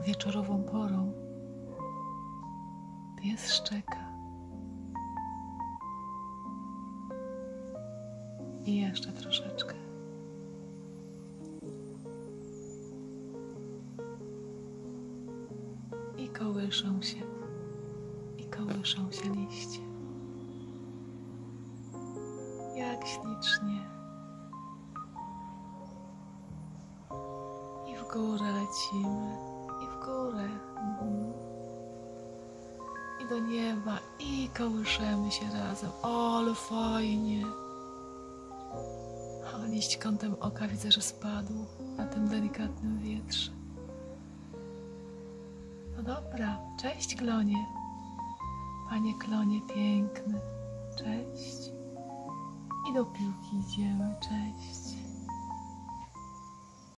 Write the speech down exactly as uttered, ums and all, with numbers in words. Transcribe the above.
wieczorową porą pies szczeka. I jeszcze troszeczkę. I kołyszą się, i kołyszą się liście. Jak ślicznie. I w górę lecimy, i w górę. Mhm. I do nieba, i kołyszemy się razem. O, ale fajnie. O, liść kątem oka widzę, że spadł na tym delikatnym wietrze. No dobra, cześć klonie. Panie klonie piękny, cześć. I do piłki idziemy, cześć.